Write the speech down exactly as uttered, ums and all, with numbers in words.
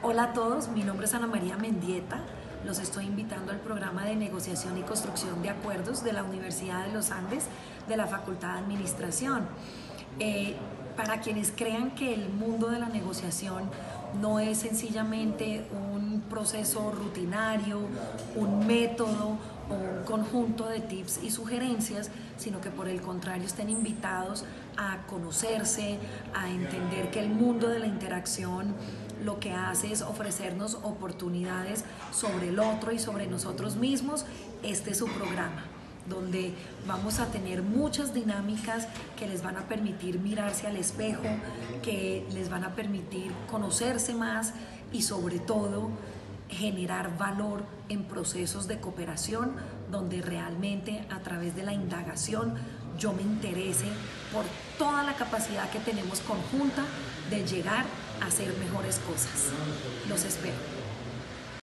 Hola a todos, mi nombre es Ana María Mendieta. Los estoy invitando al programa de negociación y construcción de acuerdos de la Universidad de los Andes, de la Facultad de Administración. Eh, para quienes crean que el mundo de la negociación no es sencillamente un proceso rutinario, un método o un conjunto de tips y sugerencias, sino que por el contrario estén invitados a conocerse, a entender que el mundo de la interacción lo que hace es ofrecernos oportunidades sobre el otro y sobre nosotros mismos. Este es su programa, donde vamos a tener muchas dinámicas que les van a permitir mirarse al espejo, que les van a permitir conocerse más y sobre todo generar valor en procesos de cooperación donde realmente a través de la indagación yo me interese por toda la capacidad que tenemos conjunta de llegar a hacer mejores cosas. Los espero.